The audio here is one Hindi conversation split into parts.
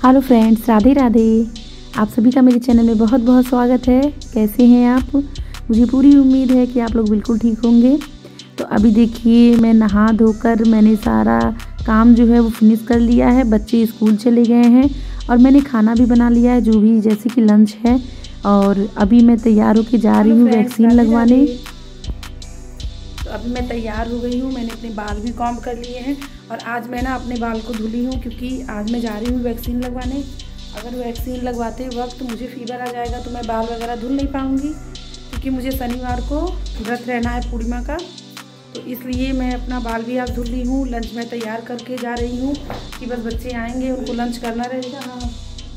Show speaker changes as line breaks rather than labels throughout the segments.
Hello friends, Radhe Radhe. आप सभी का मेरे चैनल में बहुत बहुत स्वागत है। कैसे हैं आप? मुझे पूरी उम्मीद है कि आप लोग बिल्कुल ठीक होंगे। तो अभी देखिए, मैं नहा धोकर मैंने सारा काम जो है वो फिनिश कर लिया है। बच्चे स्कूल चले गए हैं और मैंने खाना भी बना लिया है, जो भी जैसे कि लंच है। और अभी मैं तैयार होकर जा रही हूँ वैक्सीन लगवाने। तो अभी मैं तैयार हो गई हूँ, मैंने अपने बाल भी कॉम्ब कर लिए हैं और आज मैं ना अपने बाल को धुली हूँ क्योंकि आज मैं जा रही हूँ वैक्सीन लगवाने। अगर वैक्सीन लगवाते वक्त मुझे फीवर आ जाएगा तो मैं बाल वगैरह धुल नहीं पाऊँगी, क्योंकि मुझे शनिवार को व्रत रहना है पूर्णिमा का। तो इसलिए मैं अपना बाल भी आज धुल ली हूँ। लंच मैं तैयार करके जा रही हूँ कि बस बच्चे आएँगे उनको लंच करना रहेगा। हाँ,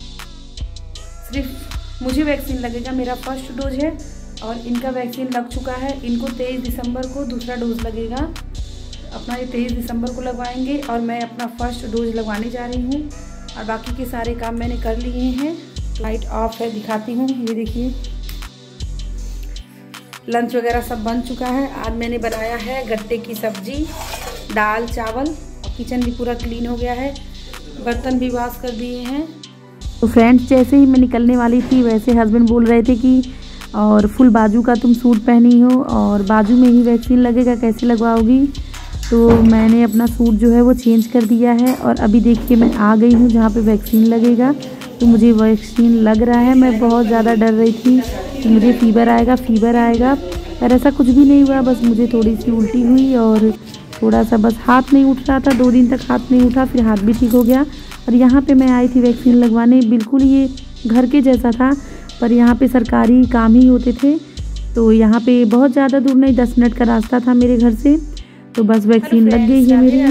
सिर्फ मुझे वैक्सीन लगेगा, मेरा फर्स्ट डोज है और इनका वैक्सीन लग चुका है। इनको 23 दिसंबर को दूसरा डोज लगेगा। अपना ये 23 दिसंबर को लगवाएंगे और मैं अपना फर्स्ट डोज लगवाने जा रही हूँ। और बाकी के सारे काम मैंने कर लिए हैं। लाइट ऑफ है, दिखाती हूँ। ये देखिए, लंच वगैरह सब बन चुका है। आज मैंने बनाया है गट्टे की सब्जी, दाल चावल और किचन भी पूरा क्लीन हो गया है। बर्तन भी वॉश कर दिए हैं। तो फ्रेंड्स, जैसे ही मैं निकलने वाली थी वैसे हस्बैंड बोल रहे थे कि और फुल बाजू का तुम सूट पहनी हो और बाजू में ही वैक्सीन लगेगा, कैसे लगवाओगी? तो मैंने अपना सूट जो है वो चेंज कर दिया है और अभी देखिए मैं आ गई हूँ जहाँ पे वैक्सीन लगेगा। तो मुझे वैक्सीन लग रहा है। मैं बहुत ज़्यादा डर रही थी कि मुझे फ़ीवर आएगा, पर ऐसा कुछ भी नहीं हुआ। बस मुझे थोड़ी सी उल्टी हुई और थोड़ा सा बस हाथ नहीं उठ रहा था। 2 दिन तक हाथ नहीं उठा, फिर हाथ भी ठीक हो गया। और यहाँ पर मैं आई थी वैक्सीन लगवाने। बिल्कुल ये घर के जैसा था, पर यहाँ पे सरकारी काम ही होते थे। तो यहाँ पे बहुत ज़्यादा दूर नहीं, 10 मिनट का रास्ता था मेरे घर से। तो बस वैक्सीन लग गई है मेरी।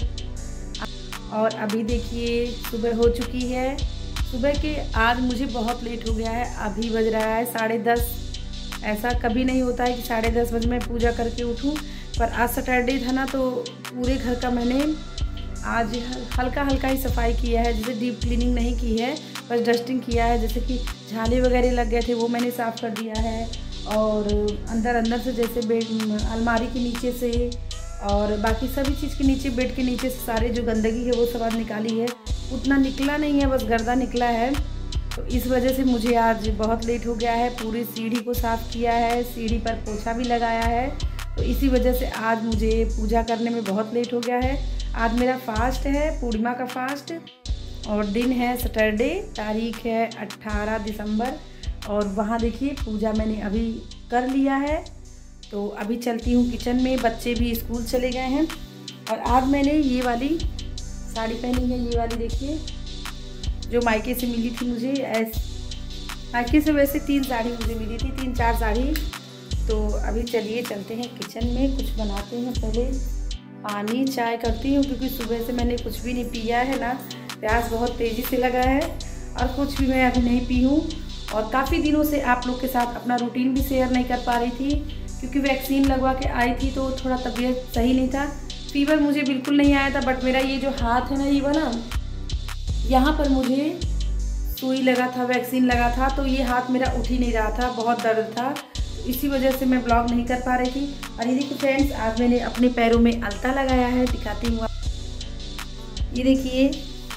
और अभी देखिए सुबह हो चुकी है। सुबह के आज मुझे बहुत लेट हो गया है। अभी बज रहा है 10:30। ऐसा कभी नहीं होता है कि 10:30 बजे मैं पूजा करके उठूँ, पर आज सैटरडे था ना, तो पूरे घर का मैंने आज हल्का हल्का ही सफाई किया है। जैसे डीप क्लीनिंग नहीं की है, बस डस्टिंग किया है। जैसे कि झाले वगैरह लग गए थे वो मैंने साफ़ कर दिया है। और अंदर से जैसे बेड, अलमारी के नीचे से और बाकी सभी चीज़ के नीचे, बेड के नीचे से सारे जो गंदगी है वो सब आज निकाली है। उतना निकला नहीं है, बस गर्दा निकला है। तो इस वजह से मुझे आज बहुत लेट हो गया है। पूरी सीढ़ी को साफ़ किया है, सीढ़ी पर पोछा भी लगाया है। तो इसी वजह से आज मुझे पूजा करने में बहुत लेट हो गया है। आज मेरा फास्ट है, पूर्णिमा का फास्ट, और दिन है सैटरडे, तारीख है 18 दिसंबर। और वहाँ देखिए पूजा मैंने अभी कर लिया है। तो अभी चलती हूँ किचन में। बच्चे भी स्कूल चले गए हैं। और आज मैंने ये वाली साड़ी पहनी है। ये वाली देखिए, जो मायके से मिली थी मुझे। मायके से वैसे 3 साड़ी मुझे मिली थी, 3-4 साड़ी। तो अभी चलिए चलते हैं किचन में, कुछ बनाते हैं। पहले पानी चाय करती हूँ, क्योंकि सुबह से मैंने कुछ भी नहीं पिया है ना। प्यास बहुत तेज़ी से लगा है और कुछ भी मैं अभी नहीं पी हूँ। और काफ़ी दिनों से आप लोग के साथ अपना रूटीन भी शेयर नहीं कर पा रही थी, क्योंकि वैक्सीन लगवा के आई थी तो थोड़ा तबीयत सही नहीं था। फीवर मुझे बिल्कुल नहीं आया था, बट मेरा ये जो हाथ है ना, ये वाला, यहाँ पर मुझे सुई लगा था, वैक्सीन लगा था। तो ये हाथ मेरा उठ ही नहीं रहा था, बहुत दर्द था। इसी वजह से मैं ब्लॉग नहीं कर पा रही थी। और ये देखिए फ्रेंड्स, आज मैंने अपने पैरों में अलता लगाया है, दिखाती हूँ। ये देखिए,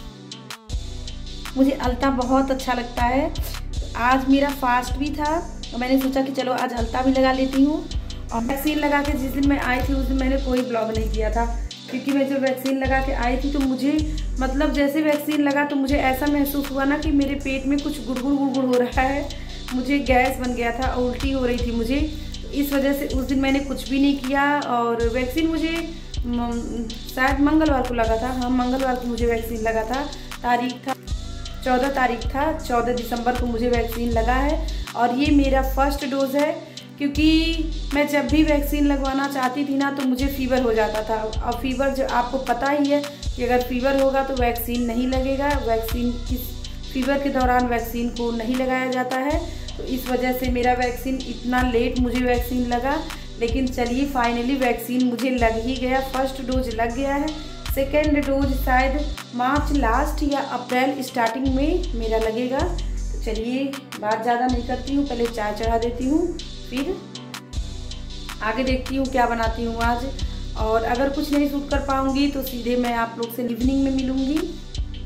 मुझे अलता बहुत अच्छा लगता है। आज मेरा फास्ट भी था तो मैंने सोचा कि चलो आज अलता भी लगा लेती हूँ। और वैक्सीन लगा के जिस दिन मैं आई थी उस दिन मैंने कोई ब्लॉग नहीं किया था, क्योंकि मैं जब वैक्सीन लगा के आई थी तो मुझे मतलब जैसे वैक्सीन लगा तो मुझे ऐसा महसूस हुआ ना कि मेरे पेट में कुछ गुड़गुड़ हो रहा है। मुझे गैस बन गया था और उल्टी हो रही थी मुझे। तो इस वजह से उस दिन मैंने कुछ भी नहीं किया। और वैक्सीन मुझे शायद मंगलवार को लगा था। हाँ, मंगलवार को मुझे वैक्सीन लगा था। तारीख था 14 तारीख था, 14 दिसंबर को मुझे वैक्सीन लगा है। और ये मेरा फर्स्ट डोज है, क्योंकि मैं जब भी वैक्सीन लगवाना चाहती थी ना तो मुझे फ़ीवर हो जाता था। और फ़ीवर जो आपको पता ही है कि अगर फ़ीवर होगा तो वैक्सीन नहीं लगेगा। वैक्सीन फ़ीवर के दौरान वैक्सीन को नहीं लगाया जाता है। तो इस वजह से मेरा वैक्सीन इतना लेट मुझे वैक्सीन लगा। लेकिन चलिए फाइनली वैक्सीन मुझे लग ही गया। फर्स्ट डोज लग गया है। सेकेंड डोज शायद मार्च लास्ट या अप्रैल स्टार्टिंग में मेरा लगेगा। तो चलिए बात ज़्यादा नहीं करती हूँ, पहले चाय चढ़ा देती हूँ, फिर आगे देखती हूँ क्या बनाती हूँ आज। और अगर कुछ नहीं शूट कर पाऊँगी तो सीधे मैं आप लोग से इवनिंग में मिलूँगी।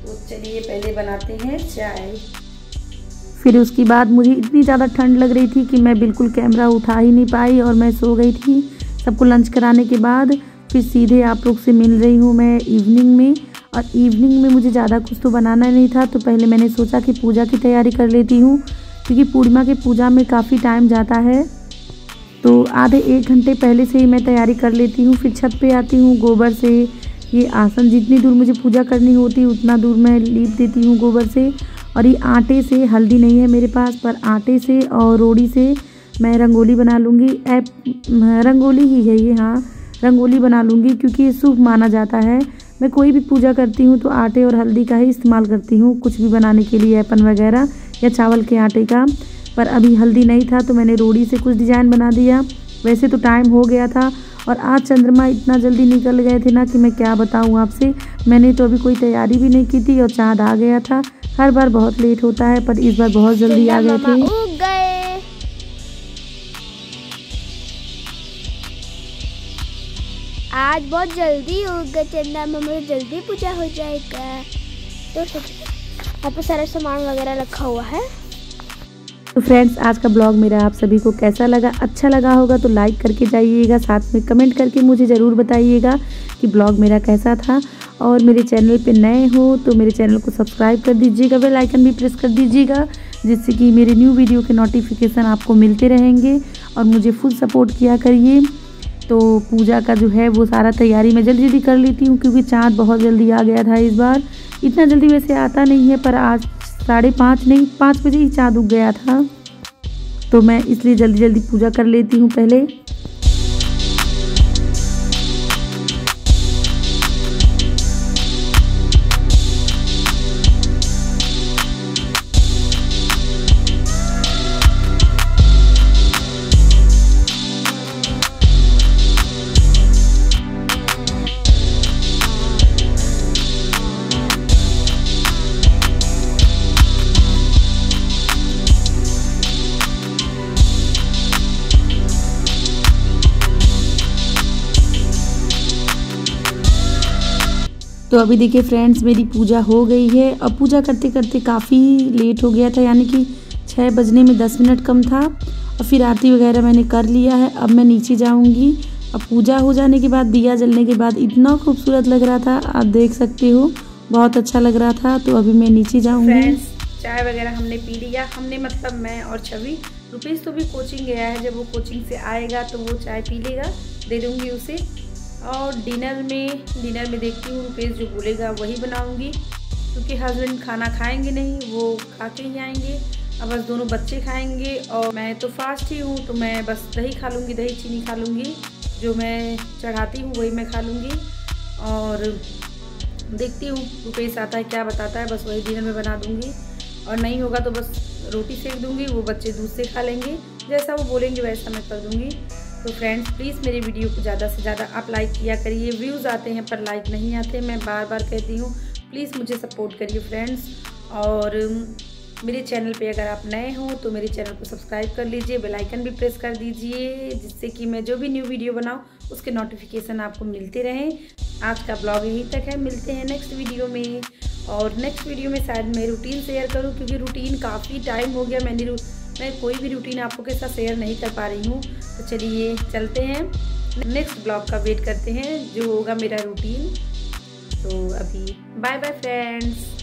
तो चलिए पहले बनाते हैं चाय। फिर उसके बाद मुझे इतनी ज़्यादा ठंड लग रही थी कि मैं बिल्कुल कैमरा उठा ही नहीं पाई और मैं सो गई थी। सबको लंच कराने के बाद फिर सीधे आप लोग से मिल रही हूँ मैं इवनिंग में। और इवनिंग में मुझे ज़्यादा कुछ तो बनाना नहीं था, तो पहले मैंने सोचा कि पूजा की तैयारी कर लेती हूँ, क्योंकि पूर्णिमा की पूजा में काफ़ी टाइम जाता है। तो आधे 1 घंटे पहले से ही मैं तैयारी कर लेती हूँ। फिर छत पे आती हूँ, गोबर से ये आसन जितनी दूर मुझे पूजा करनी होती उतना दूर मैं लीप देती हूँ गोबर से। और ये आटे से, हल्दी नहीं है मेरे पास, पर आटे से और रोड़ी से मैं रंगोली बना लूँगी। रंगोली ही है ये, हाँ रंगोली बना लूँगी, क्योंकि ये शुभ माना जाता है। मैं कोई भी पूजा करती हूँ तो आटे और हल्दी का ही इस्तेमाल करती हूँ, कुछ भी बनाने के लिए, ऐपन वगैरह या चावल के आटे का। पर अभी हल्दी नहीं था तो मैंने रोड़ी से कुछ डिज़ाइन बना दिया। वैसे तो टाइम हो गया था और आज चंद्रमा इतना जल्दी निकल गए थे ना कि मैं क्या बताऊँ आपसे। मैंने तो अभी कोई तैयारी भी नहीं की थी और चाँद आ गया था। हर बार बहुत लेट होता है, पर इस बार बहुत जल्दी आ गए थे।
उग गए। आज बहुत जल्दी उग गए चंदा मामा, जल्दी पूजा हो जाएगा। तो यहाँ पे सारा सामान वगैरह रखा हुआ है।
तो फ्रेंड्स, आज का ब्लॉग मेरा आप सभी को कैसा लगा? अच्छा लगा होगा तो लाइक करके जाइएगा, साथ में कमेंट करके मुझे ज़रूर बताइएगा कि ब्लॉग मेरा कैसा था। और मेरे चैनल पे नए हो तो मेरे चैनल को सब्सक्राइब कर दीजिएगा, बेल आइकन भी प्रेस कर दीजिएगा, जिससे कि मेरे न्यू वीडियो के नोटिफिकेशन आपको मिलते रहेंगे। और मुझे फुल सपोर्ट किया करिए। तो पूजा का जो है वो सारा तैयारी मैं जल्दी जल्दी कर लेती हूँ, क्योंकि चाँद बहुत जल्दी आ गया था इस बार। इतना जल्दी वैसे आता नहीं है, पर आज 5:30 नहीं 5 बजे ही चाँद उग गया था, तो मैं इसलिए जल्दी जल्दी पूजा कर लेती हूँ पहले। तो अभी देखिए फ्रेंड्स, मेरी पूजा हो गई है। अब पूजा करते करते काफ़ी लेट हो गया था, यानी कि 6 बजने में 10 मिनट कम था। और फिर आरती वगैरह मैंने कर लिया है। अब मैं नीचे जाऊंगी। अब पूजा हो जाने के बाद, दिया जलने के बाद इतना खूबसूरत लग रहा था, आप देख सकते हो, बहुत अच्छा लग रहा था। तो अभी मैं नीचे जाऊँगी। फ्रेंड्स, चाय वगैरह हमने पी लिया। हमने मतलब मैं और छवि। रुपेश तो भी कोचिंग गया है, जब वो कोचिंग से आएगा तो वो चाय पी लेगा, दे दूँगी उसे। और डिनर में देखती हूँ रुपेश जो बोलेगा वही बनाऊंगी, क्योंकि हस्बैंड खाना खाएंगे नहीं, वो खा के ही आएंगे। अब बस दोनों बच्चे खाएंगे और मैं तो फास्ट ही हूँ, तो मैं बस दही खा लूँगी, दही चीनी खा लूँगी। जो मैं चढ़ाती हूँ वही मैं खा लूँगी। और देखती हूँ रुपेश आता है क्या बताता है, बस वही डिनर में बना दूँगी। और नहीं होगा तो बस रोटी सेक दूँगी, वो बच्चे दूध से खा लेंगे। जैसा वो बोलेंगे वैसा मैं कर दूँगी। तो फ्रेंड्स, प्लीज़ मेरे वीडियो को ज़्यादा से ज़्यादा आप लाइक किया करिए। व्यूज़ आते हैं पर लाइक नहीं आते, मैं बार बार कहती हूँ। प्लीज़ मुझे सपोर्ट करिए फ्रेंड्स। और मेरे चैनल पे अगर आप नए हो तो मेरे चैनल को सब्सक्राइब कर लीजिए, बेल आइकन भी प्रेस कर दीजिए, जिससे कि मैं जो भी न्यू वीडियो बनाऊँ उसके नोटिफिकेशन आपको मिलते रहें। आज का ब्लॉग यहीं तक है, मिलते हैं नेक्स्ट वीडियो में। और नेक्स्ट वीडियो में शायद मैं रूटीन शेयर करूँ, क्योंकि रूटीन काफ़ी टाइम हो गया मैं कोई भी रूटीन आपको के साथ शेयर नहीं कर पा रही हूँ। तो चलिए चलते हैं, नेक्स्ट ब्लॉग का वेट करते हैं जो होगा मेरा रूटीन। तो अभी बाय बाय फ्रेंड्स।